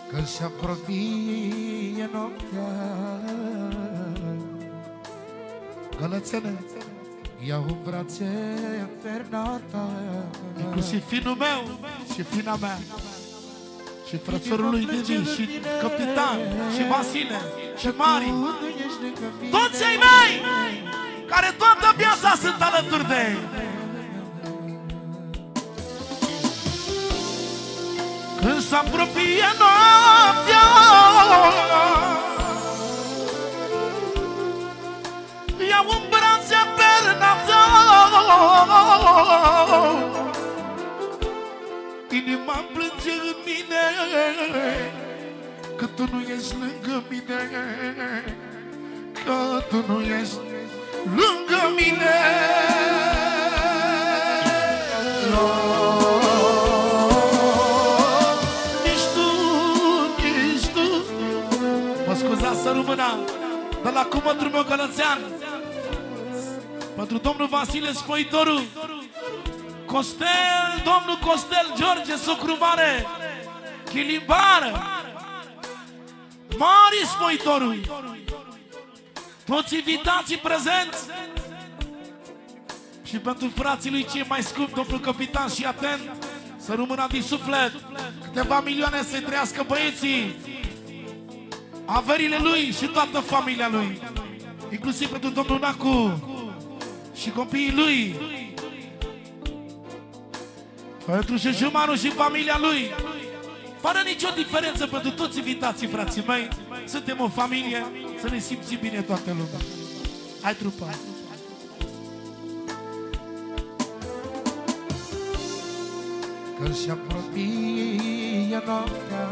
Că se apropie noaptea. Gălățene, iau în brațe Fernata, inclusiv finul meu și fina mea și frățorul lui Didi și Capitan și Vasile și Mari, toți ai mei care toată viața sunt alături de ei. Când se apropie noaptea, iau în brațe Bernarda, inima plânge în mine că tu nu ești lângă mine, că tu nu ești lângă mine. Scuzați să rămână de la cumătrul meu Gălățean, pentru domnul Vasile Spăitorul, Costel, domnul Costel George Sucru Mare, Chilimbară, Mari Spăitorul, toți invitații prezenți și pentru frații lui cei mai scumpi, domnul Capitan și atent, să rămână din suflet, câteva milioane să-i trăiască băieții, averile lui și toată familia lui, inclusiv pentru domnul Nacu și copiii lui, pentru Jejumanu și familia lui, fără nicio diferență pentru toți invitații, frații mei. Suntem o familie, să ne simțim bine toată lumea. Hai trupa! Că se apropie noaptea,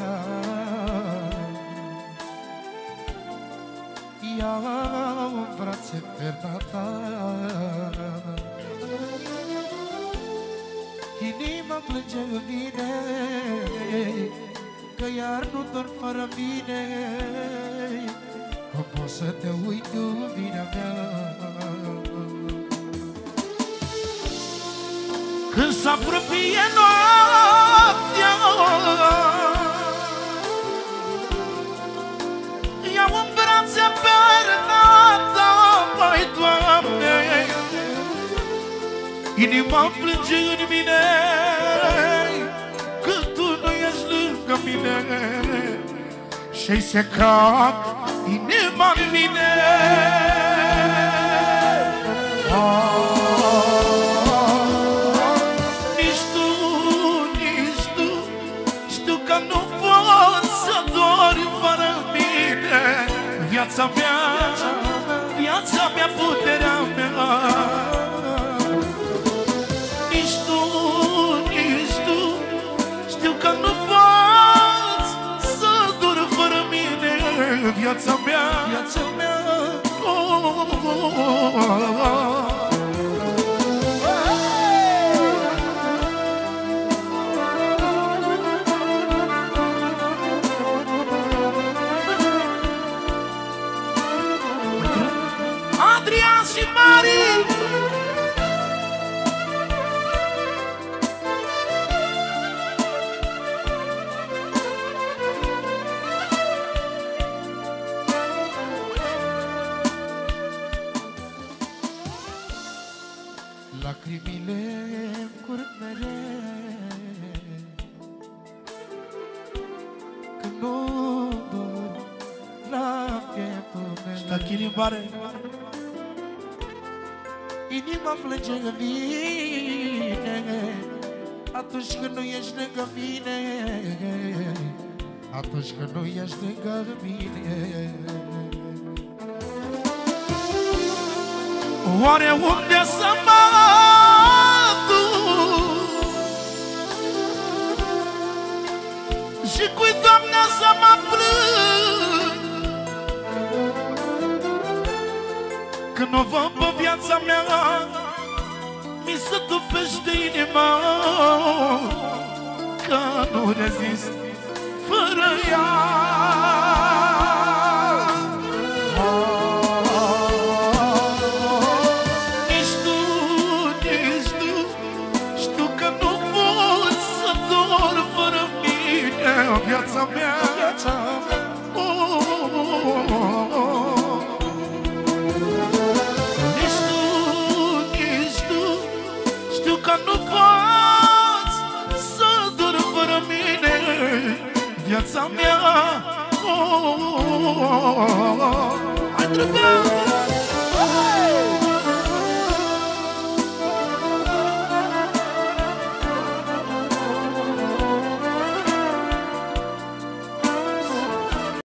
iau în brațe Fernata, inima plânge în mine că iar nu dorm fără mine. Cum poți să te uit, iubirea mea? Când se apropie noaptea, iau în brațe Bernarda, mai Doamne, inima plânge în mine că tu nu ești lângă mine și-i secat inima în mine. Nici tu, știu că nu poți să dori fără mine. Viața mea, puterea mea. Nici tu, știu că nu poți să dori fără mine. Viața mea, Adrian și Mari. Lacrimile-mi curg mereu când nu dorm la pieptul meu. Stă Chilimbară. Inima plânge în mine atunci când nu ești lângă mine, atunci când nu ești lângă mine. Oare unde să mă duc și cui, Doamne, să mă plâng când o văd pe viața mea, mi se tupește inima, că nu rezist fără ea. viața mea. Nici tu, știu că nu poți să dur fără mine viața mea. Hai, trebuie!